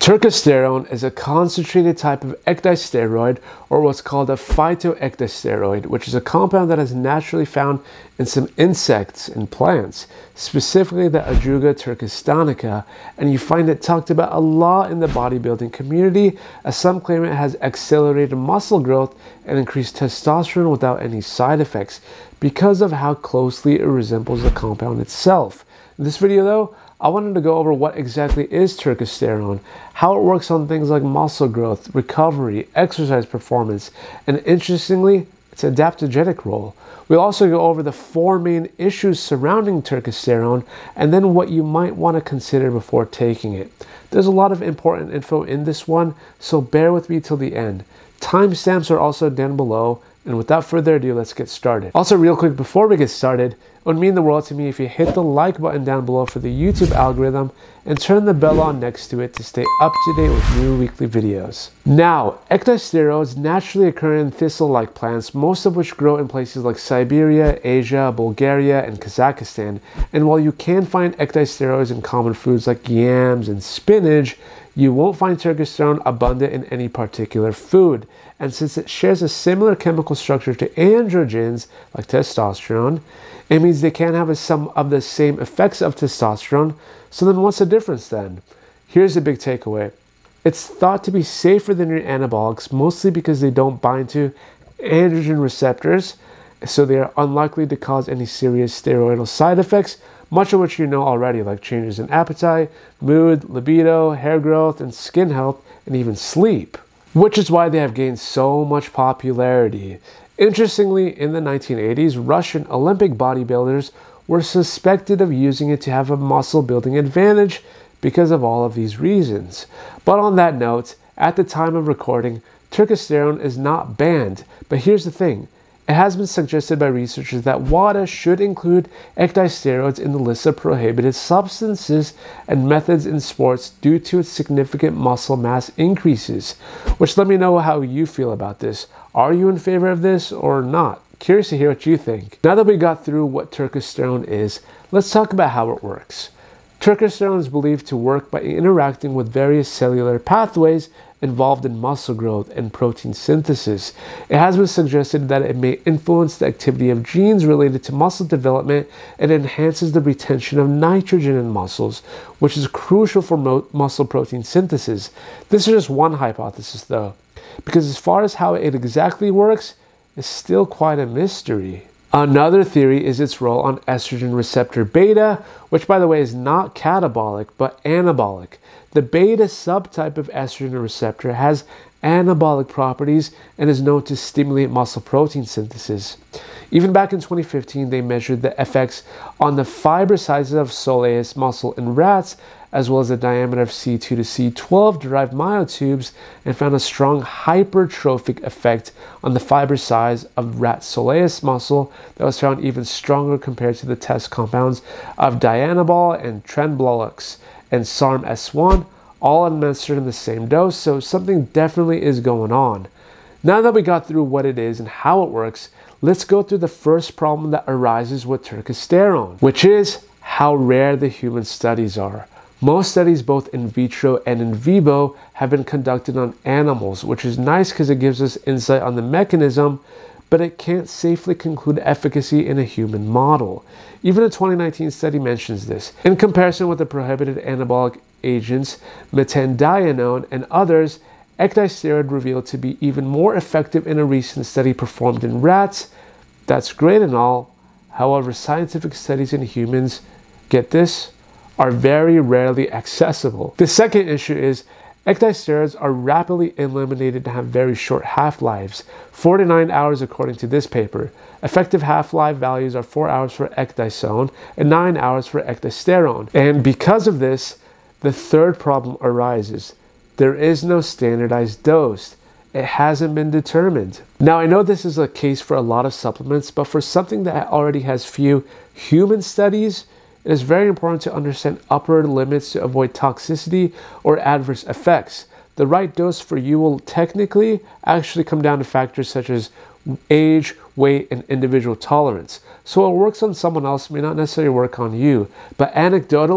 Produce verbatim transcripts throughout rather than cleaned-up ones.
Turkesterone is a concentrated type of ecdysteroid, or what's called a phytoecdysteroid, which is a compound that is naturally found in some insects and plants, specifically the Ajuga turkestanica, and you find it talked about a lot in the bodybuilding community, as some claim it has accelerated muscle growth and increased testosterone without any side effects because of how closely it resembles the compound itself. In this video though, I wanted to go over what exactly is turkesterone, how it works on things like muscle growth, recovery, exercise performance, and interestingly, its adaptogenic role. We'll also go over the four main issues surrounding turkesterone and then what you might want to consider before taking it. There's a lot of important info in this one, so bear with me till the end. Timestamps are also down below, and without further ado, let's get started. Also, real quick, before we get started, it would mean the world to me if you hit the like button down below for the YouTube algorithm and turn the bell on next to it to stay up to date with new weekly videos. Now, ecdysteroids naturally occur in thistle-like plants, most of which grow in places like Siberia, Asia, Bulgaria, and Kazakhstan. And while you can find ecdysteroids in common foods like yams and spinach, you won't find turkesterone abundant in any particular food. And since it shares a similar chemical structure to androgens like testosterone, it means they can have a, some of the same effects of testosterone. So then what's the difference then? Here's the big takeaway. It's thought to be safer than your anabolics, mostly because they don't bind to androgen receptors, so they are unlikely to cause any serious steroidal side effects, much of which you know already, like changes in appetite, mood, libido, hair growth, and skin health, and even sleep. Which is why they have gained so much popularity. Interestingly, in the nineteen eighties, Russian Olympic bodybuilders were suspected of using it to have a muscle building advantage because of all of these reasons. But on that note, at the time of recording, turkesterone is not banned. But here's the thing. It has been suggested by researchers that WADA should include ecdysteroids in the list of prohibited substances and methods in sports due to its significant muscle mass increases. Which, let me know how you feel about this. Are you in favor of this or not? Curious to hear what you think. Now that we got through what turkesterone is, let's talk about how it works. Turkesterone is believed to work by interacting with various cellular pathways involved in muscle growth and protein synthesis. It has been suggested that it may influence the activity of genes related to muscle development and enhances the retention of nitrogen in muscles, which is crucial for mo- muscle protein synthesis. This is just one hypothesis though, because as far as how it exactly works, it's still quite a mystery. Another theory is its role on estrogen receptor beta, which by the way is not catabolic but anabolic. The beta subtype of estrogen receptor has anabolic properties and is known to stimulate muscle protein synthesis. Even back in twenty fifteen, they measured the effects on the fiber sizes of soleus muscle in rats, as well as the diameter of C two to C twelve derived myotubes, and found a strong hypertrophic effect on the fiber size of rat soleus muscle that was found even stronger compared to the test compounds of dianabol and trenbolix and S A R M S one, all administered in the same dose, so something definitely is going on. Now that we got through what it is and how it works, let's go through the first problem that arises with turkesterone, which is how rare the human studies are. Most studies, both in vitro and in vivo, have been conducted on animals, which is nice because it gives us insight on the mechanism, but it can't safely conclude efficacy in a human model. Even a twenty nineteen study mentions this. In comparison with the prohibited anabolic agents, metandienone and others, ecdysteroid revealed to be even more effective in a recent study performed in rats. That's great and all. However, scientific studies in humans, get this, are very rarely accessible. The second issue is ecdysteroids are rapidly eliminated to have very short half-lives, four to nine hours according to this paper. Effective half-life values are four hours for ecdysone and nine hours for ecdysterone. And because of this, the third problem arises. There is no standardized dose. It hasn't been determined. Now, I know this is a case for a lot of supplements, but for something that already has few human studies, it is very important to understand upper limits to avoid toxicity or adverse effects. The right dose for you will technically actually come down to factors such as age, weight, and individual tolerance. So what works on someone else may not necessarily work on you. But anecdotally,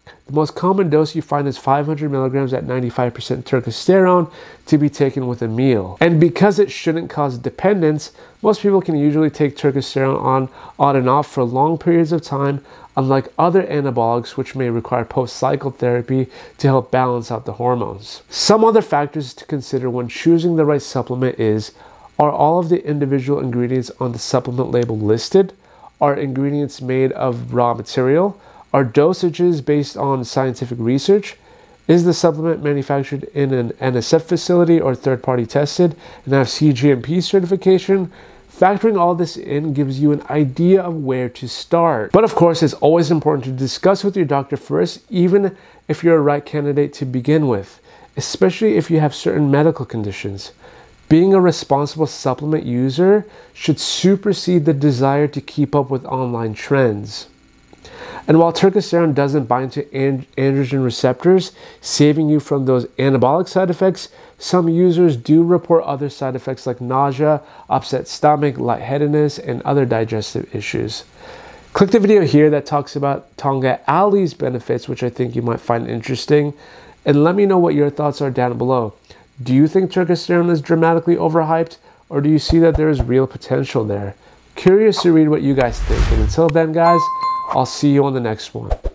The most common dose you find is five hundred milligrams at ninety-five percent turkesterone to be taken with a meal. And because it shouldn't cause dependence, most people can usually take turkesterone on, on and off for long periods of time, unlike other anabolics which may require post-cycle therapy to help balance out the hormones. Some other factors to consider when choosing the right supplement is, are all of the individual ingredients on the supplement label listed? Are ingredients made of raw material? Are dosages based on scientific research? Is the supplement manufactured in an N S F facility or third-party tested and have C G M P certification? Factoring all this in gives you an idea of where to start. But of course, it's always important to discuss with your doctor first, even if you're a right candidate to begin with, especially if you have certain medical conditions. Being a responsible supplement user should supersede the desire to keep up with online trends. And while turkesterone doesn't bind to and- androgen receptors, saving you from those anabolic side effects, some users do report other side effects like nausea, upset stomach, lightheadedness, and other digestive issues. Click the video here that talks about Tonga Ali's benefits, which I think you might find interesting, and let me know what your thoughts are down below. Do you think turkesterone is dramatically overhyped, or do you see that there is real potential there? Curious to read what you guys think, and until then guys, I'll see you on the next one.